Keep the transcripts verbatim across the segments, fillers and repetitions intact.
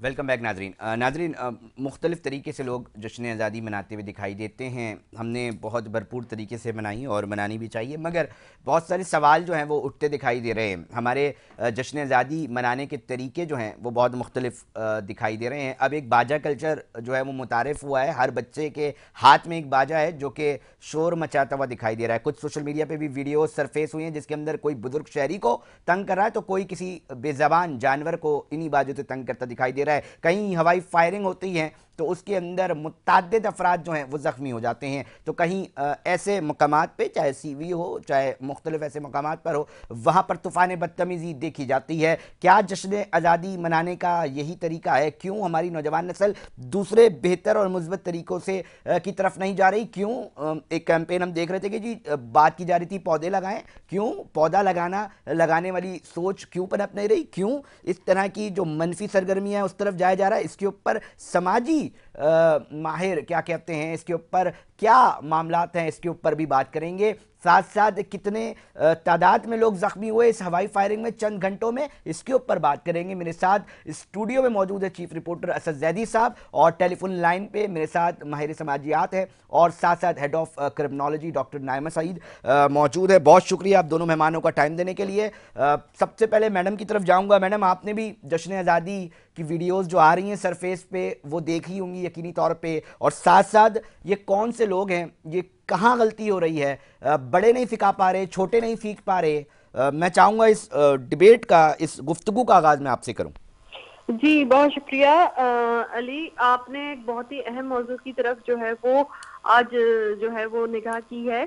Welcome back नाजरीन। अ, नाजरीन, मुख्तलिफ़ तरीके से लोग जश्न आज़ादी मनाते हुए दिखाई देते हैं। हमने बहुत भरपूर तरीके से मनाई और मनानी भी चाहिए, मगर बहुत सारे सवाल जो हैं वो उठते दिखाई दे रहे हैं। हमारे अ, जश्न आज़ादी मनाने के तरीके जो हैं वो बहुत मुख्तलिफ अ, दिखाई दे रहे हैं। अब एक बाजा कल्चर जो है वो मुतारिफ़ हुआ है। हर बच्चे के हाथ में एक बाजा है जो कि शोर मचाता हुआ दिखाई दे रहा है। कुछ सोशल मीडिया पे भी वीडियो सरफेस हुई हैं जिसके अंदर कोई बुजुर्ग शहरी को तंग कर रहा है तो कोई किसी बेज़बान जानवर को इन्हीं बाजों से तंग करता दिखाई दे रहा है। कहीं हवाई फायरिंग होती है तो उसके अंदर मुतअद्दिद अफराद जो हैं वो ज़ख्मी हो जाते हैं। तो कहीं अ, ऐसे मकामात पे, चाहे सीवी हो चाहे मुख्तलिफ ऐसे मकामात पर हो, वहाँ पर तूफ़ान बदतमीज़ी देखी जाती है। क्या जश्न आज़ादी मनाने का यही तरीका है? क्यों हमारी नौजवान नस्ल दूसरे बेहतर और मुस्बत तरीक़ों से अ, की तरफ नहीं जा रही? क्यों अ, एक कैंपेन हम देख रहे थे कि जी अ, बात की जा रही थी पौधे लगाएं, क्यों पौधा लगाना लगाने वाली सोच क्यों पनप नहीं रही? क्यों इस तरह की जो मनफी सरगर्मियाँ उस तरफ जाया जा रहा है? इसके ऊपर समाजी माहिर क्या कहते हैं, इसके ऊपर क्या मामलात हैं, इसके ऊपर भी बात करेंगे। साथ साथ कितने तादाद में लोग जख्मी हुए इस हवाई फायरिंग में चंद घंटों में, इसके ऊपर बात करेंगे। मेरे साथ स्टूडियो में मौजूद है चीफ रिपोर्टर असद जैदी साहब, और टेलीफोन लाइन पे मेरे साथ माहिर समाजियात है और साथ साथ head of criminology doctor Naima Saeed मौजूद है। बहुत शुक्रिया आप दोनों मेहमानों का टाइम देने के लिए। अ, सबसे पहले मैडम की तरफ जाऊंगा। मैडम, आपने भी जश्न आज़ादी की वीडियोस जो आ रही हैं सरफेस पे वो देखी होंगी यकीनी तौर पे, और साथ साथ ये कौन से लोग हैं, ये कहाँ गलती हो रही है? अ, बड़े नहीं सिखा पा रहे, छोटे नहीं सीख पा रहे। अ, मैं चाहूँगा इस अ, डिबेट का, इस गुफ्तगू का आगाज़ मैं आपसे करूँ। जी, बहुत शुक्रिया अली। आपने एक बहुत ही अहम मौजू की तरफ जो है वो आज जो है वो निगाह की है।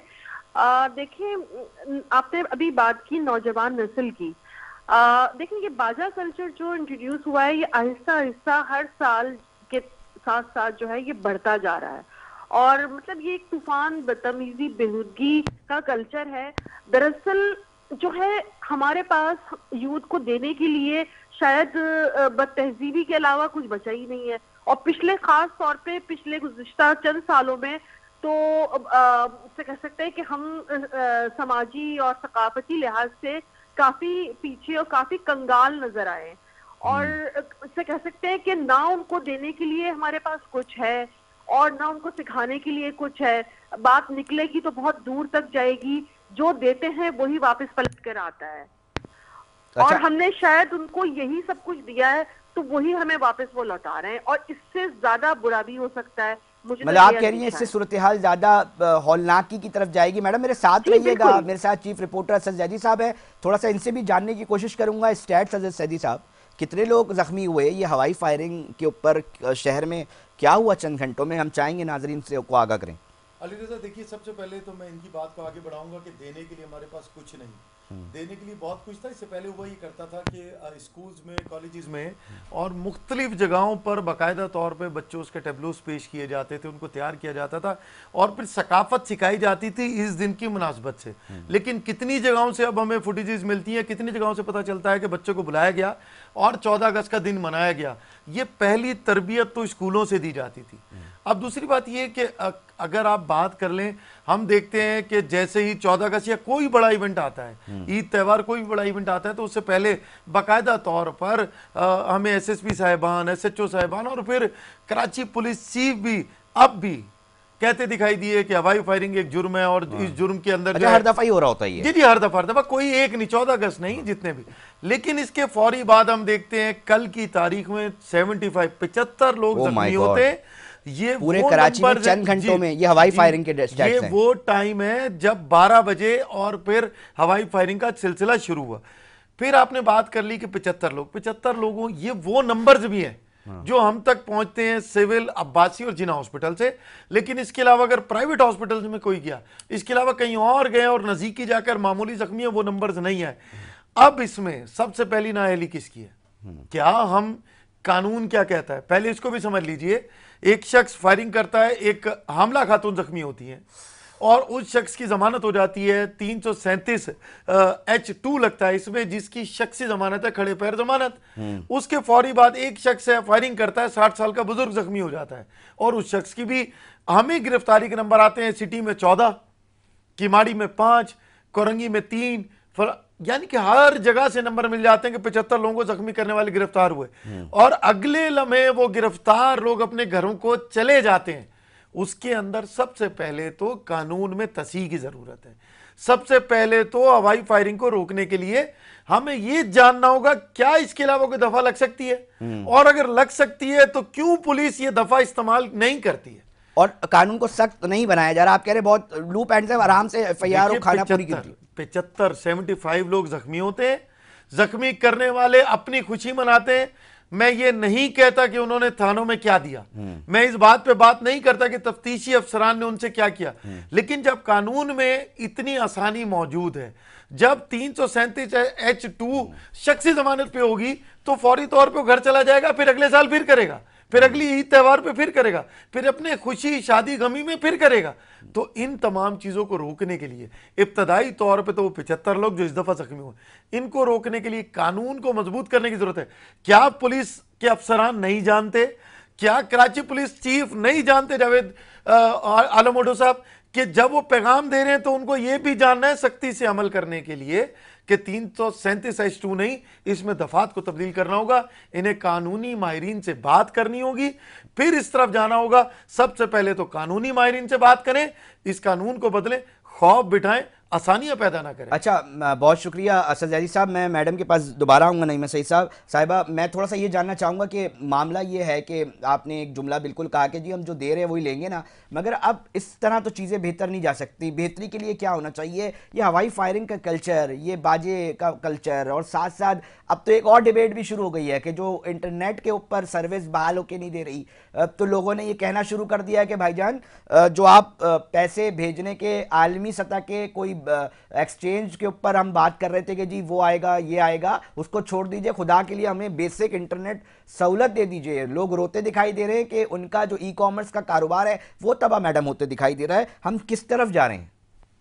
देखिए, आपने अभी बात की नौजवान नस्ल की। देखिए, ये बाजा कल्चर जो इंट्रोड्यूस हुआ है, ये आहिस्ता आहिस्ता हर साल के साथ साथ जो है ये बढ़ता जा रहा है, और मतलब ये एक तूफान बदतमीजी बेहूदगी का कल्चर है। दरअसल जो है हमारे पास यूथ को देने के लिए शायद बदतहजीबी के अलावा कुछ बचा ही नहीं है। और पिछले खास तौर पे पिछले गुज़िश्ता चंद सालों में तो आ, से कह सकते हैं कि हम आ, समाजी और सकाफती लिहाज से काफी पीछे और काफी कंगाल नजर आए, और इससे कह सकते हैं कि ना उनको देने के लिए हमारे पास कुछ है और ना उनको सिखाने के लिए कुछ है। बात निकलेगी तो बहुत दूर तक जाएगी, जो देते हैं वही वापस पलट कर आता है। अच्छा। और हमने शायद उनको यही सब कुछ दिया है तो वही हमें वापस वो लौटा रहे हैं, और इससे ज्यादा बुरा भी हो सकता है। मुझे मतलब तो आप कह रही हैं इससे सूरत हाल ज्यादा हौलनाकी की तरफ जाएगी। मैडम, मेरे साथ रहिएगा, मेरे साथ चीफ रिपोर्टर असद जैदी साहब है, थोड़ा सा इनसे भी जानने की कोशिश करूंगा। स्टैट्स असद जैदी साहब, कितने लोग जख्मी हुए ये हवाई फायरिंग के ऊपर? शहर में क्या हुआ चंद घंटों में? हम चाहेंगे नाजरीन से को आगाह करें। अली रज़ा, देखिए, सबसे पहले तो मैं इनकी बात को आगे बढ़ाऊंगा कि देने के लिए हमारे पास कुछ नहीं, देने के लिए बहुत कुछ था। इससे पहले हुआ ये करता था कि स्कूल्स में, कॉलेजेस में और मुख्तलिफ जगहों पर बाकायदा तौर पे बच्चों के टेबलोस पेश किए जाते थे, उनको तैयार किया जाता था और फिर सकाफत सिखाई जाती थी इस दिन की मुनासबत से। लेकिन कितनी जगहों से अब हमें फुटेजेस मिलती हैं, कितनी जगहों से पता चलता है कि बच्चों को बुलाया गया और चौदह अगस्त का दिन मनाया गया। ये पहली तरबियत तो स्कूलों से दी जाती थी। अब दूसरी बात ये कि अगर आप बात कर लें, हम देखते हैं कि जैसे ही चौदह अगस्त या कोई बड़ा इवेंट आता है, ईद त्यौहार कोई भी बड़ा इवेंट आता है, तो उससे पहले बाकायदा तौर पर आ, हमें एसएसपी साहिबान, एसएचओ साहिबान और फिर कराची पुलिस चीफ भी अब भी कहते दिखाई दिए कि हवाई फायरिंग एक जुर्म है और इस जुर्म के अंदर अच्छा, हर दफा ही हो रहा होता है। जी जी, हर दफा हर दफा कोई एक नहीं, चौदह अगस्त नहीं, जितने भी। लेकिन इसके फौरी बाद हम देखते हैं कल की तारीख में सेवेंटी फाइव पिचहत्तर लोग जख्मी होते हैं। ये पूरे कराची में चंद घंटों में ये हवाई फायरिंग के स्टैट्स ये हैं। वो टाइम है जब बारह बजे और फिर हवाई फायरिंग का सिलसिला शुरू हुआ। फिर आपने बात कर ली कि पिचहत्तर लोग, पिचहत्तर लोगों, ये वो नंबर्स भी हैं जो हम तक पहुंचते हैं सिविल, अब्बासी और जिना हॉस्पिटल से। लेकिन इसके अलावा अगर प्राइवेट हॉस्पिटल में कोई गया, इसके अलावा कहीं और गए और नजदीकी जाकर मामूली जख्मी है, वो नंबर्स नहीं है। अब इसमें सबसे पहली नाअहली किसकी है? क्या हम, कानून क्या कहता है पहले इसको भी समझ लीजिए। एक शख्स फायरिंग करता है, एक हामला खातून जख्मी होती है और उस शख्स की जमानत हो जाती है तीन सौ सैंतीस एच टू लगता है इसमें, जिसकी शख्सी जमानत है, खड़े पैर जमानत। उसके फौरी बाद एक शख्स है फायरिंग करता है, साठ साल का बुजुर्ग जख्मी हो जाता है और उस शख्स की भी हमें गिरफ्तारी के नंबर आते हैं। सिटी में चौदह, किमाड़ी में पांच, कोरंगी में तीन, यानी कि हर जगह से नंबर मिल जाते हैं कि पचहत्तर लोगों को जख्मी करने वाले गिरफ्तार हुए, और अगले लम्हे वो गिरफ्तार लोग अपने घरों को चले जाते हैं। उसके अंदर सबसे पहले तो कानून में तसीह की जरूरत है। सबसे पहले तो हवाई फायरिंग को रोकने के लिए हमें ये जानना होगा क्या इसके अलावा कोई दफा लग सकती है, और अगर लग सकती है तो क्यों पुलिस ये दफा इस्तेमाल नहीं करती है। और कानून को सख्त नहीं बनाया जा रहा। आप कह रहे बहुत लूप एंड से आराम से एफ आई आर खाना पूरी की थी। पिचहत्तर सेवेंटी फाइव लोग जख्मी होते हैं, जख्मी करने वाले अपनी खुशी मनाते हैं। मैं ये नहीं कहता कि उन्होंने थानों में क्या दिया, मैं इस बात पे बात नहीं करता कि तफ्तीशी अफसरान ने उनसे क्या किया, लेकिन जब कानून में इतनी आसानी मौजूद है, जब तीन सौ सैंतीस एच टू शख्सी जमानत पे होगी तो फौरी तौर पे वो घर चला जाएगा, फिर अगले साल फिर करेगा, फिर अगली ईद त्योहार पे फिर करेगा, फिर अपने खुशी शादी गमी में फिर करेगा। तो इन तमाम चीजों को रोकने के लिए इब्तदाई तौर पे तो वो पिछहत्तर लोग जो इस दफा जख्मी हुए, इनको रोकने के लिए कानून को मजबूत करने की जरूरत है। क्या पुलिस के अफसरान नहीं जानते, क्या कराची पुलिस चीफ नहीं जानते जावेद आलम ओडो साहब कि जब वो पैगाम दे रहे हैं तो उनको ये भी जानना है सख्ती से अमल करने के लिए कि तीन सौ सैंतीस एच टू नहीं, इसमें दफात को तब्दील करना होगा, इन्हें कानूनी माहिरीन से बात करनी होगी, फिर इस तरफ जाना होगा। सबसे पहले तो कानूनी माहिरीन से बात करें, इस कानून को बदलें, खौफ बिठाएं, आसानियां पैदा ना करें। अच्छा, बहुत शुक्रिया असद जैदी साहब। मैं मैडम के पास दोबारा आऊँगा। नहीं मैं सही साहब साहिबा, मैं थोड़ा सा ये जानना चाहूँगा कि मामला ये है कि आपने एक जुमला बिल्कुल कहा कि जी हम जो दे रहे हैं वही लेंगे ना, मगर अब इस तरह तो चीज़ें बेहतर नहीं जा सकती। बेहतरी के लिए क्या होना चाहिए? ये हवाई फायरिंग का कल्चर, ये बाजे का कल्चर, और साथ साथ अब तो एक और डिबेट भी शुरू हो गई है कि जो इंटरनेट के ऊपर सर्विस बहाल होकर नहीं दे रही, तो लोगों ने ये कहना शुरू कर दिया है कि भाईजान जो आप पैसे भेजने के आलमी सतह के कोई एक्सचेंज के ऊपर हम बात कर रहे थे कि जी वो आएगा ये आएगा, उसको छोड़ दीजिए, खुदा के लिए हमें बेसिक इंटरनेट सहूलत दे दीजिए। लोग रोते दिखाई दे रहे हैं कि उनका जो ई कॉमर्स का कारोबार है वो तबाह मैडम होते दिखाई दे रहा है। हम किस तरफ जा रहे हैं?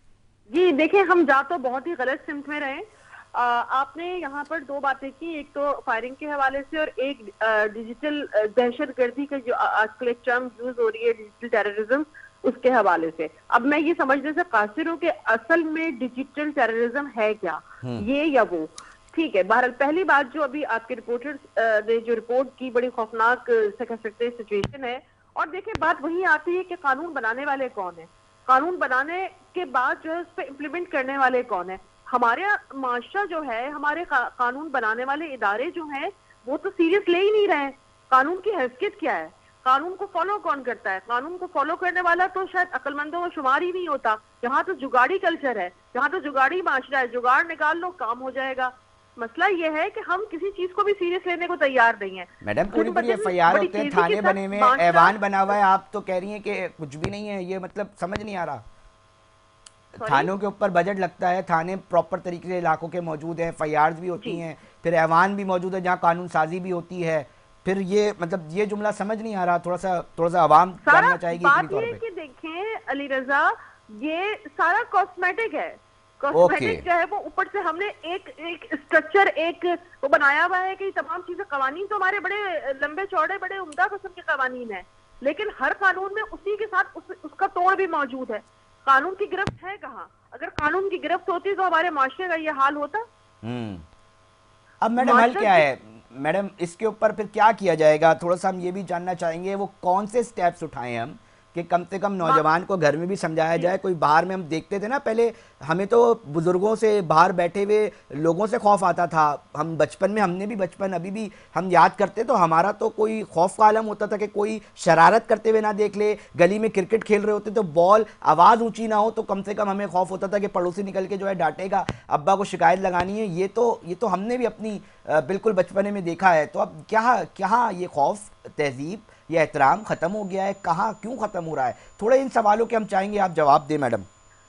जी देखिए, हम जा तो बहुत ही गलत सिमत में रहे। आ, आपने यहाँ पर दो बातें की, एक तो फायरिंग के हवाले से और एक डिजिटल दहशतगर्दी का जो आजकल एक टर्म यूज हो रही है डिजिटल टेररिज्म, उसके हवाले से। अब मैं ये समझने से कासिर हूँ कि असल में डिजिटल टेररिज्म है क्या, ये या वो। ठीक है, बहरहाल पहली बात जो अभी आपके रिपोर्टर्स ने जो रिपोर्ट की, बड़ी खौफनाक से कह सकते हैं सिचुएशन है। और देखिए बात वही आती है कि कानून बनाने वाले कौन है, कानून बनाने के बाद जो है उस पर इम्प्लीमेंट करने वाले कौन है। हमारे माशरा जो है, हमारे का, कानून बनाने वाले इदारे जो हैं वो तो सीरियस ले ही नहीं रहे। कानून की हैसियत क्या है, कानून को फॉलो कौन करता है? कानून को फॉलो करने वाला तो शायद अक्लमंदों में शुमार ही नहीं होता। यहाँ तो जुगाड़ी कल्चर है, यहाँ तो जुगाड़ी माशरा है, जुगाड़ निकाल लो काम हो जाएगा। मसला ये है कि हम किसी चीज को भी सीरियस लेने को तैयार नहीं है। मैडम पूरी पूरी एफ आई आर होते हैं, थाने बने हुए, ऐवान बना हुआ है, आप तो कह रही हैं कि कुछ भी नहीं है। ये मतलब समझ नहीं आ रहा। थानों के ऊपर बजट लगता है, थाने प्रॉपर तरीके से इलाकों के मौजूद हैं, एफ आई आर भी होती हैं, फिर ऐवान भी मौजूद है जहाँ कानून साजी भी होती है। फिर ये मतलब ये जुमला समझ नहीं आ रहा। थोड़ा सा थोड़ा सा आवाम जानना चाहेगी। बात ये कि देखें अली रजा, ये सारा कॉस्मेटिक है। कॉस्मेटिक जो है वो ऊपर से हमने एक एक स्ट्रक्चर एक वो बनाया हुआ है कि तमाम चीजें, कवानीन तो हमारे बड़े लंबे चौड़े बड़े उम्दा किस्म के कवानीन है, लेकिन हर कानून में उसी के साथ उस, उसका तोड़ भी मौजूद है। कानून की गिरफ्त है कहाँ? अगर कानून की गिरफ्त होती तो हमारे माशरे का ये हाल होता। अब मैडम हल क्या है? मैडम इसके ऊपर फिर क्या किया जाएगा? थोड़ा सा हम ये भी जानना चाहेंगे वो कौन से स्टेप्स उठाएं हम कि कम से कम नौजवान को घर में भी समझाया जाए। कोई बाहर में हम देखते थे ना पहले, हमें तो बुजुर्गों से, बाहर बैठे हुए लोगों से खौफ आता था। हम बचपन में, हमने भी बचपन अभी भी हम याद करते तो हमारा तो कोई खौफ का आलम होता था कि कोई शरारत करते हुए ना देख ले। गली में क्रिकेट खेल रहे होते तो बॉल आवाज़ ऊंची ना हो तो कम से कम हमें खौफ होता था कि पड़ोसी निकल के जो है डांटेगा, अब्बा को शिकायत लगानी है। ये तो ये तो हमने भी अपनी बिल्कुल बचपने में देखा है। तो अब क्या क्या ये खौफ, तहजीब, ये एहतराम ख़त्म हो गया है? कहाँ, क्यों ख़त्म हो रहा है? थोड़े इन सवालों के हम चाहेंगे आप जवाब दें मैडम।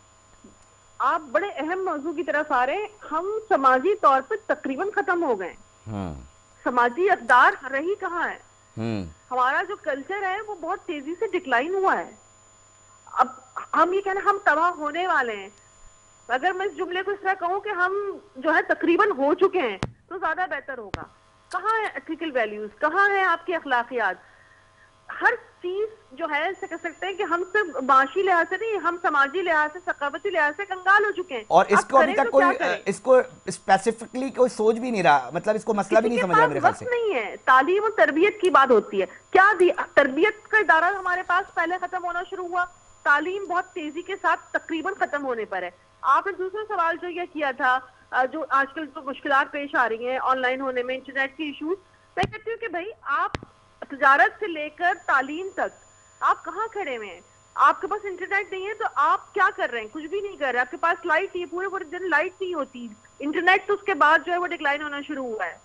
आप बड़े अहम मौजू की तरफ आ रहे हैं। हम समाजी तौर पर तकरीबन खत्म हो गए। समाजी अकदार रही कहाँ है? हमारा जो कल्चर है वो बहुत तेजी से डिक्लाइन हुआ है। अब हम ये कहना हम तबाह होने वाले हैं। अगर मैं इस जुमले को इस तरह कहूँ कि हम जो है तकरीबन हो चुके हैं तो ज्यादा बेहतर होगा। कहाँ है एथिकल वैल्यूज, कहाँ है आपकी अखलाकियात? हर चीज जो है ऐसे कह सकते हैं कि हम सिर्फ माशी लिहाज से नहीं, हम समाजी लिहाज से, सकाफती लिहाज से कंगाल हो चुके हैं। और इसको अभी तक तो कोई इसको स्पेसिफिकली कोई सोच भी नहीं रहा, मतलब इसको मसला भी नहीं समझ रहा मेरे ख्याल से। नहीं है, तालीम और तरबियत की बात होती है, क्या तरबियत का इदारा हमारे पास पहले खत्म होना शुरू हुआ, तालीम बहुत तेजी के साथ तकरीबन खत्म होने पर है। आपने दूसरा सवाल जो ये किया था, जो आजकल जो मुश्किलात पेश आ रही हैं ऑनलाइन होने में, इंटरनेट के इशूज, मैं कहती हूँ कि भाई आप तिजारत से लेकर तालीम तक आप कहाँ खड़े हुए हैं? आपके पास इंटरनेट नहीं है तो आप क्या कर रहे हैं? कुछ भी नहीं कर रहे। आपके पास लाइट नहीं है, पूरे पूरे दिन लाइट नहीं होती, इंटरनेट तो उसके बाद जो है वो डिक्लाइन होना शुरू हुआ है।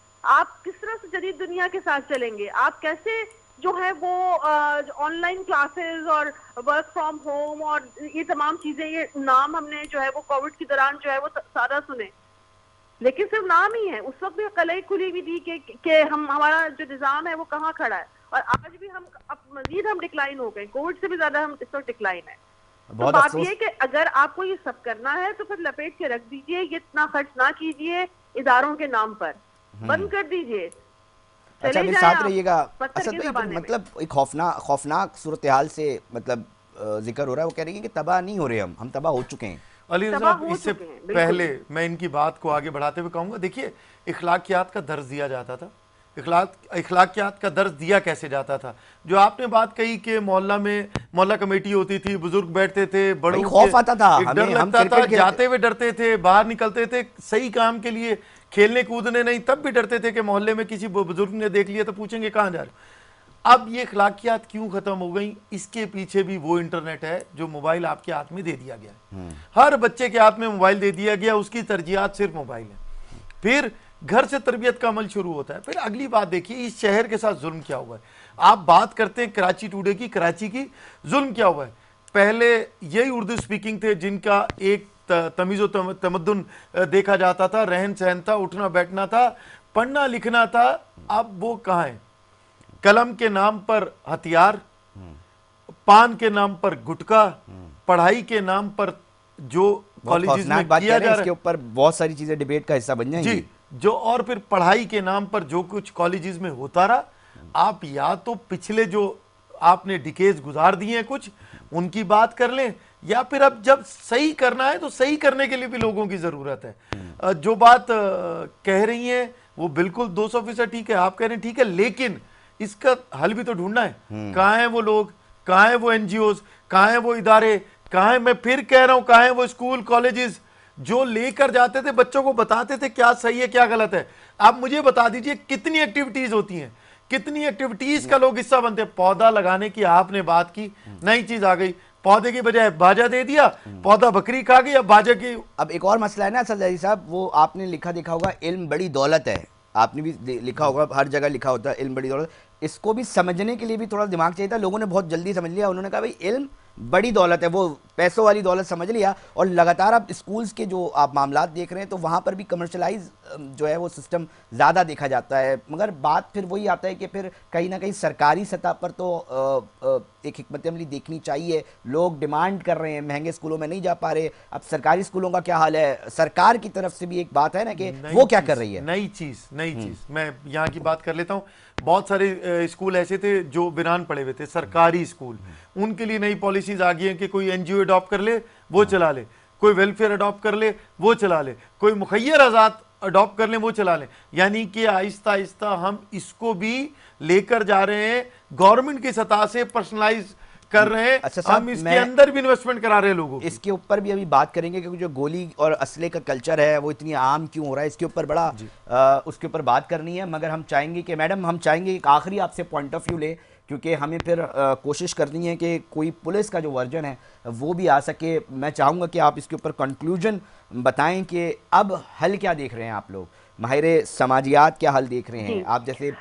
आप किस तरह से जदीद दुनिया के साथ चलेंगे? आप कैसे जो है वो ऑनलाइन क्लासेस और वर्क फ्रॉम होम और ये तमाम चीजें, ये नाम हमने जो है वो कोविड के दौरान जो है वो सारा सुने, लेकिन सिर्फ नाम ही है। उस वक्त भी कलई खुली हुई थी कि, कि हम हमारा जो निजाम है वो कहाँ खड़ा है, और आज भी हम अब मजीद हम डिक्लाइन हो गए, कोविड से भी ज्यादा हम इस वक्त डिक्लाइन है। तो बात ये है कि अगर आपको ये सब करना है तो फिर लपेट के रख दीजिए, ये इतना खर्च ना कीजिए इदारों के नाम पर, बंद कर दीजिए। अच्छा मेरे साथ रहिएगा। असद भाई, मतलब एक खौफनाक खौफनाक सूरत हाल से मतलब जिक्र हो रहा है, वो कह रही है कि तबाह नहीं हो रहे हम हम तबाह हो चुके हैं। अली साहब, इससे पहले मैं इनकी बात को आगे बढ़ाते हुए कहूँगा, देखिए इखलाकियात का दर्ज दिया जाता था, इखलाक इखलाकियात का दर्ज दिया कैसे जाता था? जो आपने बात कही कि मोहल्ला में मोहल्ला कमेटी होती थी, बुजुर्ग बैठते थे, बड़ों खौफ आता था, डर लगता था, जाते हुए डरते थे, बाहर निकलते थे सही काम के लिए, खेलने कूदने नहीं, तब भी डरते थे कि मोहल्ले में किसी बुजुर्ग ने देख लिया तो पूछेंगे कहाँ जा रहे। अब ये इखलाकियात क्यों खत्म हो गई? इसके पीछे भी वो इंटरनेट है जो मोबाइल आपके हाथ में दे दिया गया है। हर बच्चे के हाथ में मोबाइल दे दिया गया, उसकी तरजीहात सिर्फ मोबाइल है। फिर घर से तरबियत का अमल शुरू होता है। फिर अगली बात देखिए, इस शहर के साथ जुल्म क्या हुआ है। आप बात करते हैं कराची टुडे की, कराची की, जुल्म क्या हुआ है? पहले यही उर्दू स्पीकिंग थे जिनका एक तमीज़ व तमद्दुन देखा जाता था, रहन सहन था, उठना बैठना था, पढ़ना लिखना था। अब वो कहाँ है? कलम के नाम पर हथियार, पान के नाम पर गुटखा, पढ़ाई के नाम पर जो कॉलेजेस में किया जा रहा है, इसके ऊपर बहुत सारी चीजें डिबेट का हिस्सा बन जाएंगी जी, जो और फिर पढ़ाई के नाम पर जो कुछ कॉलेजेस में होता रहा। आप या तो पिछले जो आपने डिकेज गुजार दिए हैं कुछ, उनकी बात कर लें, या फिर अब जब सही करना है तो सही करने के लिए भी लोगों की जरूरत है। जो बात कह रही हैं वो बिल्कुल दो सौ फीसद ठीक है, आप कह रहे हैं ठीक है, लेकिन इसका हल भी तो ढूंढना है। कहाँ हैं वो लोग, कहाँ हैं वो एनजीओज, कहाँ हैं वो इदारे, कहाँ है, मैं फिर कह रहा हूं, कहाँ हैं वो स्कूल कॉलेजेस जो लेकर जाते थे, बच्चों को बताते थे क्या सही है क्या गलत है। आप मुझे बता दीजिए कितनी एक्टिविटीज होती हैं, कितनी एक्टिविटीज का लोग हिस्सा बनते हैं। पौधा लगाने की आपने बात की, नई चीज आ गई, पौधे की बजाय बाजा दे दिया, पौधा बकरी खा गई, अब बाजा की। अब एक और मसला है ना असद साहब, वो आपने लिखा देखा होगा, इल्म बड़ी दौलत है, आपने भी लिखा होगा, हर जगह लिखा होता है इल्म बड़ी दौलत। इसको भी समझने के लिए भी थोड़ा दिमाग चाहिए था, लोगों ने बहुत जल्दी समझ लिया, उन्होंने कहा भाई इल्म बड़ी दौलत है, वो पैसों वाली दौलत समझ लिया। और लगातार आप स्कूल्स के जो आप मामलात देख रहे हैं तो वहाँ पर भी कमर्शलाइज जो है वो सिस्टम ज़्यादा देखा जाता है। मगर बात फिर वही आता है कि फिर कहीं ना कहीं सरकारी सतह पर तो आ, आ, एक हिकमत अमली देखनी चाहिए। लोग डिमांड कर रहे हैं, महंगे स्कूलों में नहीं जा पा रहे, अब सरकारी स्कूलों का क्या हाल है? सरकार की तरफ से भी एक बात है ना कि वो क्या कर रही है? नई चीज़ नई चीज़ मैं यहाँ की बात कर लेता हूँ। बहुत सारे स्कूल ऐसे थे जो बिरान पड़े हुए थे, सरकारी स्कूल, उनके लिए नई पॉलिसीज आ गई हैं कि कोई एनजीओ अडॉप्ट कर ले वो चला ले, कोई वेलफेयर अडॉप्ट कर ले वो चला ले, कोई मुखैर आज़ाद अडॉप्ट कर ले वो चला ले। यानी कि आहिस्ता आहिस्ता हम इसको भी लेकर जा रहे हैं, गवर्नमेंट की सतह से पर्सनलाइज कर रहे हैं। अच्छा, हम इसके अंदर भी इन्वेस्टमेंट करा रहे हैं लोगों। इसके ऊपर भी अभी बात करेंगे क्योंकि जो गोली और असले का कल्चर है वो इतनी आम क्यों हो रहा है, इसके ऊपर बड़ा आ, उसके ऊपर बात करनी है। मगर हम चाहेंगे कि मैडम हम चाहेंगे एक आखिरी आपसे पॉइंट ऑफ व्यू ले, क्योंकि हमें फिर आ, कोशिश करनी है कि कोई पुलिस का जो वर्जन है वो भी आ सके। मैं चाहूँगा कि आप इसके ऊपर कंक्लूजन बताएं कि अब हल क्या देख रहे हैं आप लोग, माहिर समाजियात क्या हल देख रहे हैं, आप जैसे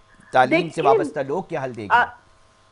तालीम से वाबस्ता लोग क्या हल देख रहे हैं?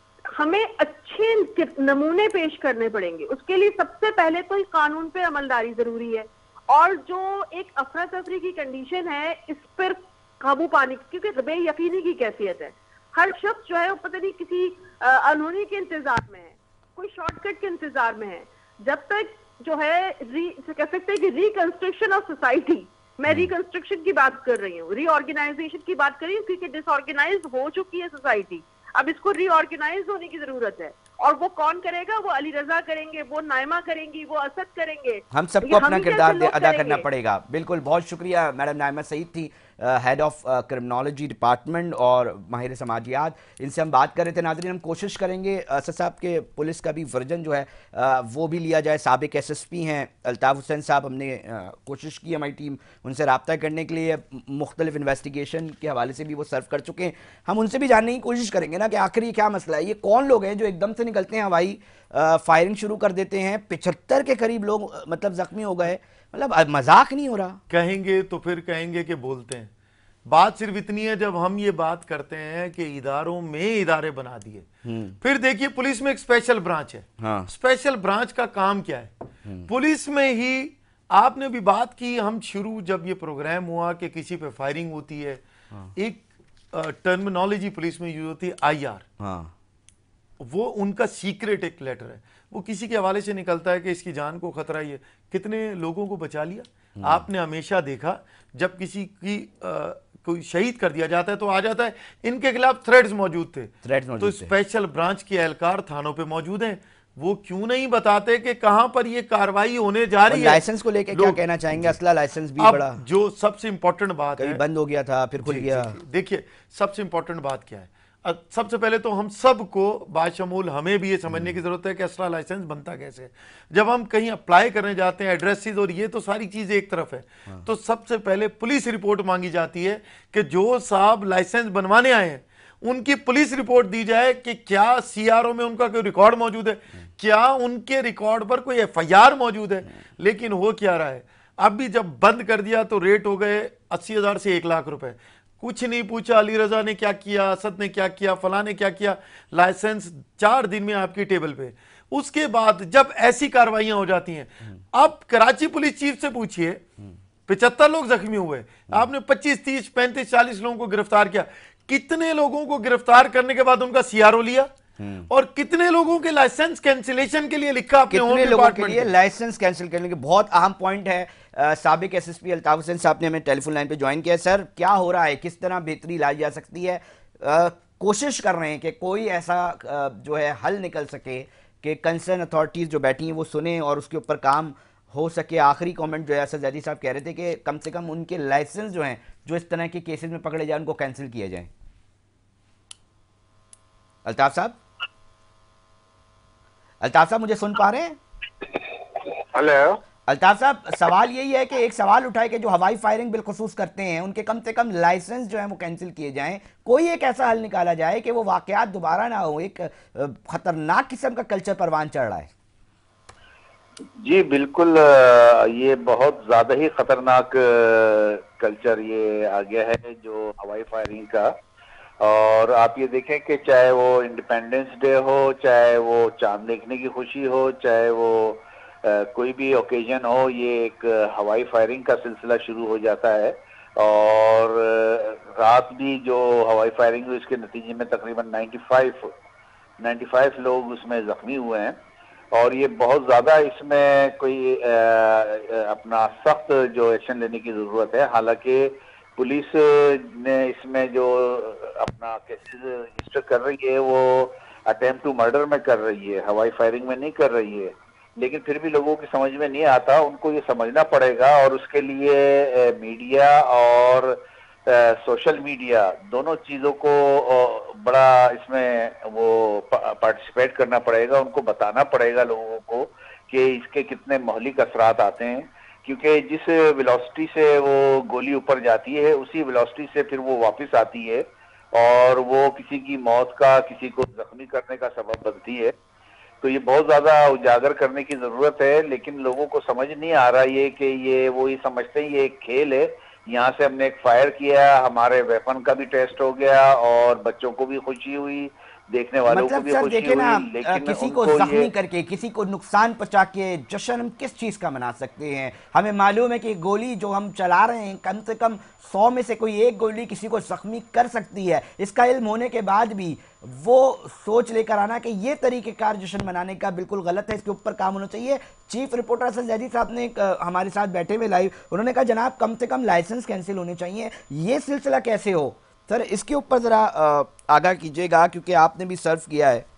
हमें अच्छे नमूने पेश करने पड़ेंगे। उसके लिए सबसे पहले तो कानून पे अमलदारी जरूरी है, और जो एक अफरा तफरी की कंडीशन है इस पर काबू पाने, क्योंकि बेयकीनी की कैफियत है। हर शख्स जो है वो पता नहीं किसी अनहोनी के इंतजार में है, कोई शॉर्टकट के इंतजार में है। जब तक जो है कह सकते हैं कि रिकंस्ट्रक्शन ऑफ सोसाइटी, मैं रिकंस्ट्रक्शन की बात कर रही हूँ, रीऑर्गेनाइजेशन की बात कर रही हूँ, क्योंकि डिसऑर्गेनाइज हो चुकी है सोसाइटी। अब इसको रीऑर्गेनाइज होने की जरूरत है। और वो कौन करेगा? वो अली रजा करेंगे, वो नाइमा करेंगी, वो असद करेंगे। हम सबको अपना किरदार अदा करना पड़ेगा। बिल्कुल, बहुत शुक्रिया। मैडम नाइमा सईद थी, हेड ऑफ क्रिमिनोलॉजी डिपार्टमेंट और माहिर समाजियात, इनसे हम बात कर रहे थे। नाज़रीन, हम कोशिश करेंगे असद साहब के पुलिस का भी वर्जन जो है आ, वो भी लिया जाए। साबिक एस एस पी हैं अल्ताफ़ हुसैन साहब, हमने आ, कोशिश की, हमारी टीम उनसे रब्ता करने के लिए, मुख्तलिफ इन्वेस्टिगेशन के हवाले से भी वो सर्व कर चुके हैं। हम उनसे भी जानने की कोशिश करेंगे ना कि आखिर ये क्या मसला है, ये कौन लोग हैं जो एकदम से निकलते हैं, हवाई फायरिंग शुरू कर देते हैं, पिछहत्तर के करीब लोग मतलब जख्मी हो गए। मतलब मजाक नहीं हो रहा। कहेंगे तो फिर कहेंगे कि बोलते हैं। बात सिर्फ इतनी है, जब हम ये बात करते हैं कि इदारों में इदारे बना दिए, फिर देखिए पुलिस में एक स्पेशल ब्रांच है। हाँ। स्पेशल ब्रांच का काम क्या है? पुलिस में ही आपने भी बात की, हम शुरू जब ये प्रोग्राम हुआ कि किसी पे फायरिंग होती है, हाँ। एक टर्मिनोलॉजी पुलिस में यूज होती है आई आर। हाँ। वो उनका सीक्रेट एक लेटर है, वो किसी के हवाले से निकलता है कि इसकी जान को खतरा ही है। कितने लोगों को बचा लिया। आपने हमेशा देखा जब किसी की आ, कोई शहीद कर दिया जाता है तो आ जाता है इनके खिलाफ थ्रेड्स मौजूद थे, थ्रेड्स मौजूद तो स्पेशल ब्रांच के एहलकार थानों पे मौजूद हैं। वो क्यों नहीं बताते कि कहां पर ये कार्रवाई होने जा रही है? लाइसेंस को लेकर क्या कहना चाहेंगे? असला लाइसेंस भी बड़ा जो सबसे इंपॉर्टेंट बात है, बंद हो गया था फिर खुल गया। देखिए सबसे इंपॉर्टेंट बात क्या है, सबसे पहले तो हम सबको बाशमूल हमें भी ये समझने की जरूरत है कि असला लाइसेंस बनता कैसे है। जब हम कहीं अप्लाई करने जाते हैं, एड्रेसेस और ये तो सारी चीजें एक तरफ है, हाँ। तो सबसे पहले पुलिस रिपोर्ट मांगी जाती है कि जो साहब लाइसेंस बनवाने आए हैं उनकी पुलिस रिपोर्ट दी जाए कि क्या सीआरओ में उनका कोई रिकॉर्ड मौजूद है, क्या उनके रिकॉर्ड पर कोई एफ आई आर मौजूद है। लेकिन हो क्या रहा है, अब भी जब बंद कर दिया तो रेट हो गए अस्सी हजार से एक लाख रुपए। कुछ नहीं पूछा अली रजा ने क्या किया, असद ने क्या किया, फला ने क्या किया, लाइसेंस चार दिन में आपकी टेबल पे। उसके बाद जब ऐसी कार्रवाइयां हो जाती हैं, अब कराची पुलिस चीफ से पूछिए, पिछहत्तर लोग जख्मी हुए, आपने पच्चीस तीस पैंतीस चालीस लोगों को गिरफ्तार किया, कितने लोगों को गिरफ्तार करने के बाद उनका सीआरओ लिया और कितने लोगों के लाइसेंस कैंसिलेशन के लिए लिखा अपने होम डिपार्टमेंट के लिए? लाइसेंस कैंसिल करने के बहुत अहम पॉइंट है। आ, साबिक एसएसपी अल्ताफ हुसैन साहब ने हमें टेलीफोन लाइन पे ज्वाइन किया। सर, क्या हो रहा है, किस तरह बेहतरी लाई जा सकती है? आ, कोशिश कर रहे हैं कि कोई ऐसा आ, जो है हल निकल सके कि कंसर्न अथॉरिटीज जो बैठी हैं वो सुने और उसके ऊपर काम हो सके। आखिरी कमेंट जो है असद जैदी साहब कह रहे थे कि कम से कम उनके लाइसेंस जो हैं जो इस तरह के केसेस में पकड़े जाए उनको कैंसिल किया जाए। अल्ताफ साहब, अल्ताफ साहब मुझे सुन पा रहे हैं? हेलो अल्ताफ साहब, सवाल यही है कि एक सवाल उठाए कि जो हवाई फायरिंग बिलखुसूस करते हैं उनके कम से कम लाइसेंस जो है वो कैंसिल किए जाएं, कोई एक ऐसा हल निकाला जाए कि वो वाकयात दोबारा ना हो। एक खतरनाक किस्म का कल्चर परवान चढ़ रहा है। जी बिल्कुल, ये बहुत ज्यादा ही खतरनाक कल्चर ये आ गया है जो हवाई फायरिंग का। और आप ये देखें कि चाहे वो इंडिपेंडेंस डे हो, चाहे वो चांद देखने की खुशी हो, चाहे वो आ, कोई भी ओकेजन हो, ये एक हवाई फायरिंग का सिलसिला शुरू हो जाता है। और रात भी जो हवाई फायरिंग हुई उसके नतीजे में तकरीबन पचानवे लोग उसमें जख्मी हुए हैं। और ये बहुत ज़्यादा इसमें कोई आ, अपना सख्त जो एक्शन लेने की ज़रूरत है। हालांकि पुलिस ने इसमें जो अपना केसेस रजिस्टर कर रही है वो अटेम्प्ट टू मर्डर में कर रही है, हवाई फायरिंग में नहीं कर रही है। लेकिन फिर भी लोगों की समझ में नहीं आता, उनको ये समझना पड़ेगा। और उसके लिए ए, मीडिया और ए, सोशल मीडिया दोनों चीज़ों को बड़ा इसमें वो पार्टिसिपेट करना पड़ेगा। उनको बताना पड़ेगा लोगों को कि इसके कितने मौलिक असरात आते हैं, क्योंकि जिस वेलोसिटी से वो गोली ऊपर जाती है उसी वेलोसिटी से फिर वो वापस आती है और वो किसी की मौत का, किसी को जख्मी करने का सबब बनती है। तो ये बहुत ज्यादा उजागर करने की जरूरत है। लेकिन लोगों को समझ नहीं आ रहा ये कि ये वो ये समझते हैं ये एक खेल है, यहाँ से हमने एक फायर किया, हमारे वेपन का भी टेस्ट हो गया और बच्चों को भी खुशी हुई, देखने वालों मतलब को भी सर खुशी देखे ना, हुई। लेकिन किसी को जख्मी करके, किसी को नुकसान पहुंचा के जश्न हम किस चीज का मना सकते हैं? हमें मालूम है कि गोली जो हम चला रहे हैं कम से कम सौ में से कोई एक गोली किसी को जख्मी कर सकती है। इसका इल्म होने के बाद भी वो सोच लेकर आना कि ये तरीक़ेकार जश्न मनाने का बिल्कुल गलत है, इसके ऊपर काम होना चाहिए। चीफ रिपोर्टर असद जैदी साहब ने एक, हमारे साथ बैठे हुए लाइव, उन्होंने कहा जनाब कम से कम लाइसेंस कैंसिल होने चाहिए। ये सिलसिला कैसे हो? सर इसके ऊपर ज़रा आगाह कीजिएगा, क्योंकि आपने भी सर्व किया है।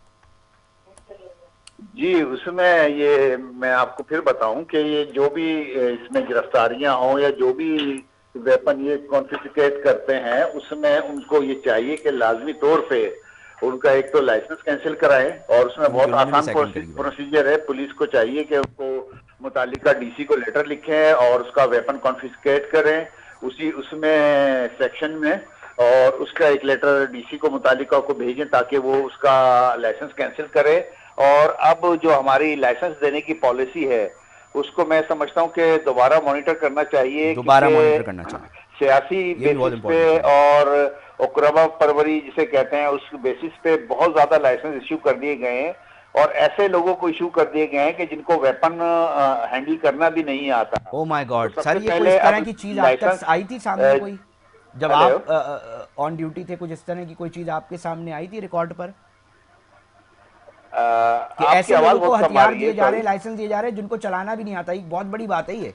जी, उसमें ये मैं आपको फिर बताऊं कि ये जो भी इसमें गिरफ्तारियां हों या जो भी वेपन ये कॉन्फिस्केट करते हैं, उसमें उनको ये चाहिए कि लाजमी तौर पे उनका एक तो लाइसेंस कैंसिल कराएं, और उसमें बहुत आसान प्रोसीजर है। पुलिस को चाहिए कि उनको मुतालिका डीसी को लेटर लिखें और उसका वेपन कॉन्फिस्केट करें उसी उसमें सेक्शन में, और उसका एक लेटर डीसी को मुतालिका को भेजें ताकि वो उसका लाइसेंस कैंसिल करे। और अब जो हमारी लाइसेंस देने की पॉलिसी है उसको मैं समझता हूँ कि दोबारा मॉनिटर करना चाहिए, दोबारा मॉनिटर करना चाहिए सियासी बेसिस पे और ओकरबा परवरी जिसे कहते हैं उस बेसिस पे बहुत ज्यादा लाइसेंस इश्यू कर दिए गए हैं, और ऐसे लोगों को इशू कर दिए गए हैं कि जिनको वेपन हैंडल करना भी नहीं आता। ओह माय गॉड सर, ये कोई इस तरह की चीज आप तक आई थी सामने कोई, जब आप ऑन ड्यूटी थे, कुछ इस तरह की कोई चीज आपके सामने आई थी रिकॉर्ड पर कि ऐसे लोगों को हथियार दिए जा रहे हैं, लाइसेंस दिए जा रहे हैं जिनको चलाना भी नहीं आता? ये बहुत बड़ी बात है ये।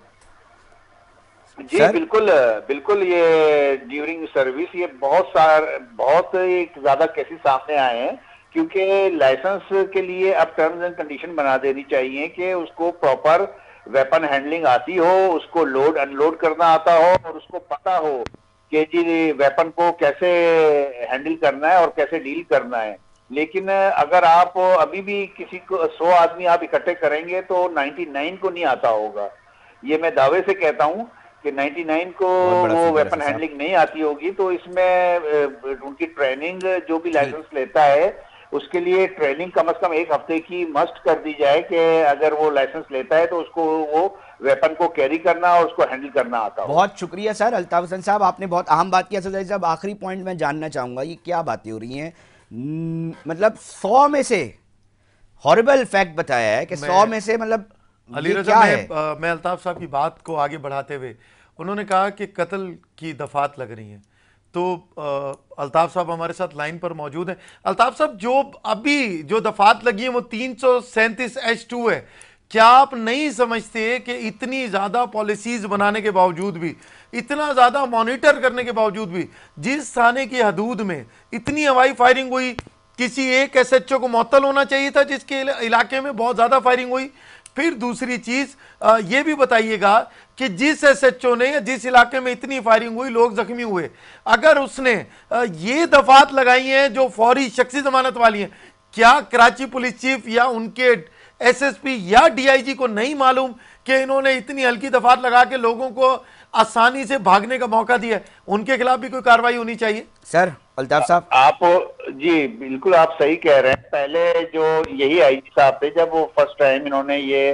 जी बिल्कुल बिल्कुल, ये ड्यूरिंग सर्विस ये बहुत सार बहुत एक ज्यादा केसेस सामने आए हैं, क्योंकि लाइसेंस के लिए अब टर्म्स एंड कंडीशन बना देनी चाहिए कि उसको प्रॉपर वेपन हैंडलिंग आती हो, उसको लोड अनलोड करना आता हो, और उसको पता हो कि जी वेपन को कैसे हैंडल करना है और कैसे डील करना है। लेकिन अगर आप अभी भी किसी को सौ आदमी आप इकट्ठे करेंगे तो निन्यानवे को नहीं आता होगा। ये मैं दावे से कहता हूँ कि निन्यानवे को वो वेपन हैंडलिंग नहीं आती होगी। तो इसमें उनकी ट्रेनिंग जो भी लाइसेंस लेता है उसके लिए ट्रेनिंग कम से कम एक हफ्ते की मस्ट कर दी जाए कि अगर वो लाइसेंस लेता है तो उसको वो वेपन को कैरी करना और उसको हैंडल करना आता हो। बहुत शुक्रिया सर अल्ताफ हसन साहब, आपने बहुत अहम बात की। असद साहब आखिरी पॉइंट मैं जानना चाहूंगा, ये क्या बातें हो रही हैं? मतलब सौ में से हॉरिबल फैक्ट बताया है कि सौ में से मतलब अली रजा मैं, आ, मैं अल्ताफ साहब की बात को आगे बढ़ाते हुए, उन्होंने कहा कि कत्ल की दफात लग रही हैं, तो आ, अल्ताफ साहब हमारे साथ लाइन पर मौजूद हैं। अल्ताफ साहब, जो अभी जो दफात लगी है वो तीन सौ सैंतीस एच टू है। क्या आप नहीं समझते कि इतनी ज़्यादा पॉलिसीज़ बनाने के बावजूद भी, इतना ज़्यादा मॉनिटर करने के बावजूद भी, जिस थाने की हदूद में इतनी हवाई फायरिंग हुई, किसी एक एसएचओ को मुअत्तल होना चाहिए था जिसके इलाके में बहुत ज़्यादा फायरिंग हुई? फिर दूसरी चीज़ ये भी बताइएगा कि जिस एसएचओ ने या जिस इलाके में इतनी फायरिंग हुई, लोग जख्मी हुए, अगर उसने ये दफात लगाई हैं जो फौरी शख्सी जमानत वाली हैं, क्या कराची पुलिस चीफ या उनके एसएसपी या डीआईजी को नहीं मालूम कि इन्होंने इतनी हल्की दफात लगा के लोगों को आसानी से भागने का मौका दिया? उनके खिलाफ भी कोई कार्रवाई होनी चाहिए। सर अल्ताफ साहब आप जी बिल्कुल आप सही कह रहे हैं। पहले जो यही आईजी साहब थे, जब वो फर्स्ट टाइम इन्होंने ये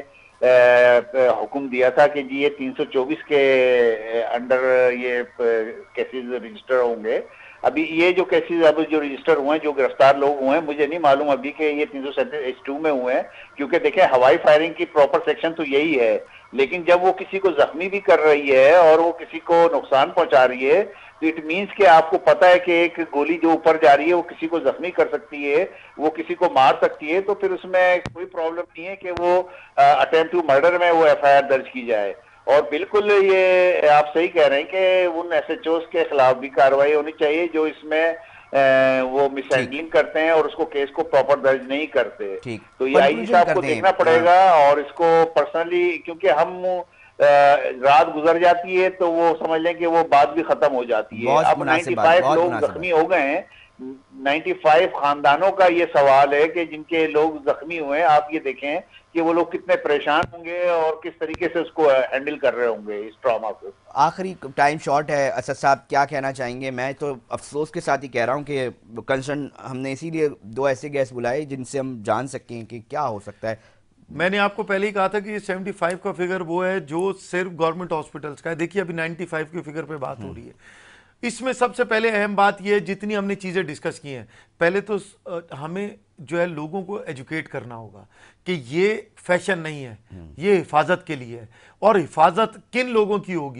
हुक्म दिया था कि जी ये तीन सौ चौबीस के अंडर ये केसेस रजिस्टर होंगे, अभी ये जो केसेस अब जो रजिस्टर हुए हैं, जो गिरफ्तार लोग हुए हैं, मुझे नहीं मालूम अभी के ये तीन सौ सैंतीस एच टू में हुए हैं, क्योंकि देखें हवाई फायरिंग की प्रॉपर सेक्शन तो यही है, लेकिन जब वो किसी को जख्मी भी कर रही है और वो किसी को नुकसान पहुंचा रही है, तो इट मीन्स कि आपको पता है कि एक गोली जो ऊपर जा रही है वो किसी को जख्मी कर सकती है, वो किसी को मार सकती है, तो फिर उसमें कोई प्रॉब्लम नहीं है कि वो अटेम्प्ट टू मर्डर में वो एफ आई आर दर्ज की जाए। और बिल्कुल ये आप सही कह रहे हैं कि उन एसएचओस के खिलाफ भी कार्रवाई होनी चाहिए जो इसमें ए, वो मिसहैंडलिंग करते हैं और उसको केस को प्रॉपर दर्ज नहीं करते। तो ये आईजी साहब को देखना पड़ेगा और इसको पर्सनली, क्योंकि हम रात गुजर जाती है तो वो समझ लें कि वो बात भी खत्म हो जाती है। अब पचानवे लोग जख्मी हो गए हैं, पचानवे खानदानों का ये सवाल है कि जिनके लोग जख्मी हुए हैं, आप ये देखें कि वो लोग कितने परेशान होंगे और किस तरीके से उसको हैंडल कर रहे होंगे इस ट्रॉमा को। आखिरी टाइम शॉर्ट है, असद साहब क्या कहना चाहेंगे? मैं तो अफसोस के साथ ही कह रहा हूँ कि कंसर्न हमने इसीलिए दो ऐसे गेस्ट बुलाए जिनसे हम जान सकें कि क्या हो सकता है। मैंने आपको पहले ही कहा था कि पचहत्तर का फिगर वो है जो सिर्फ गवर्नमेंट हॉस्पिटल्स का है। देखिए अभी पचानवे की फिगर पे बात हो रही है। इसमें सबसे पहले अहम बात यह है, जितनी हमने चीज़ें डिस्कस की हैं, पहले तो हमें जो है लोगों को एजुकेट करना होगा कि ये फैशन नहीं है, ये हिफाजत के लिए है। और हिफाजत किन लोगों की होगी?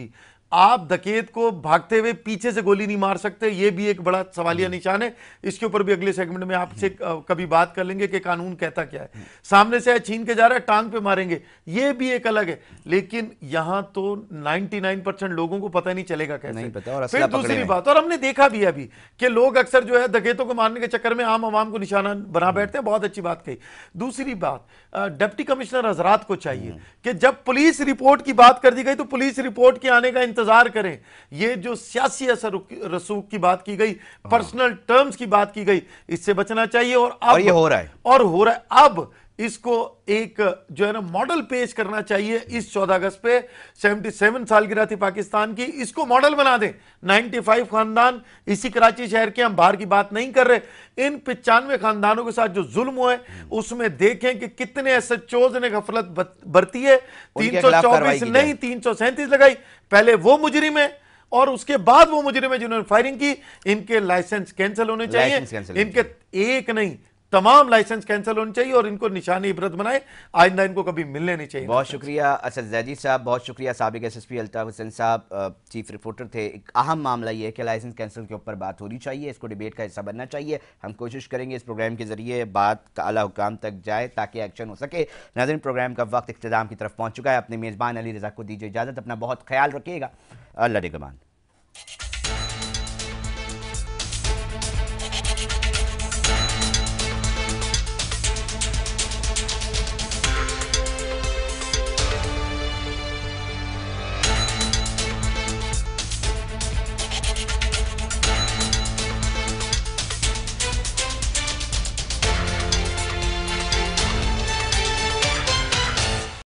आप डकैत को भागते हुए पीछे से गोली नहीं मार सकते, ये भी एक बड़ा सवालिया निशान है। इसके ऊपर भी अगले सेगमेंट में आपसे कभी बात कर लेंगे कि कानून कहता क्या है। सामने से छीन के जा रहा है, टांग पे मारेंगे, ये भी एक अलग है। लेकिन यहां तो निन्यानवे परसेंट लोगों को पता नहीं चलेगा कैसे, नहीं पता। और फिर दूसरी बात, और हमने देखा भी अभी कि लोग अक्सर जो है डकैतों को मारने के चक्कर में आम आवाम को निशाना बना बैठते हैं। बहुत अच्छी बात कही। दूसरी बात, डिप्टी कमिश्नर हजरात को चाहिए कि जब पुलिस रिपोर्ट की बात कर दी गई तो पुलिस रिपोर्ट के आने का इंतजार करें। ये जो सियासी असर रसूख की बात की गई, पर्सनल टर्म्स की बात की गई, इससे बचना चाहिए। और अब और ये हो रहा है और हो रहा है अब इसको एक जो है ना मॉडल पेश करना चाहिए। इस चौदह अगस्त पे सतहत्तर सालगिरह थी पाकिस्तान की, इसको मॉडल बना दें। पचानवे खानदान इसी कराची शहर के, हम बाहर की बात नहीं कर रहे, इन पचानवे खानदानों के साथ जो जुल्म हुआ है उसमें देखें कि कितने एसएचओज ने गफलत बरती है। तीन सौ चौबीस नहीं, तीन सौ सैंतीस लगाई। पहले वो मुजरिम है और उसके बाद वो मुजरिम है जिन्होंने फायरिंग की, इनके लाइसेंस कैंसिल होने चाहिए। इनके एक नहीं, तमाम लाइसेंस कैंसिल होने चाहिए और इनको निशानी इबरत बनाए, आइंदा इनको कभी मिलने नहीं चाहिए। बहुत शुक्रिया असद जैदी साहब, बहुत शुक्रिया साबिक एसएसपी अल्ताफ हुसैन साहब, चीफ रिपोर्टर थे। एक अहम मामला ये है कि लाइसेंस कैंसिल के ऊपर बात होनी चाहिए, इसको डिबेट का हिस्सा बनना चाहिए। हम कोशिश करेंगे इस प्रोग्राम के जरिए बात का आला हुकाम तक जाए ताकि एक्शन हो सके। नाज़रीन, प्रोग्राम का वक्त इख्तिताम की तरफ पहुँच चुका है। अपने मेज़बान अली रज़ा को दीजिए इजाज़त। अपना बहुत ख्याल रखिएगा। अल्लाह निगहबान।